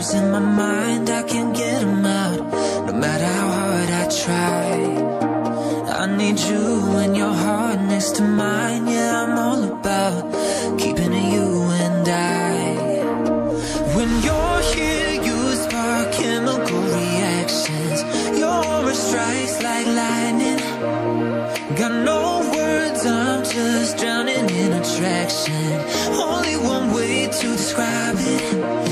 thoughts in my mind, I can't get them out, no matter how hard I try. I need you and your heart next to mine. Yeah, I'm all about keeping it you and I. When you're here, you spark chemical reactions. Your aura strikes like lightning. Got no words, I'm just drowning in attraction. Only one way to describe it.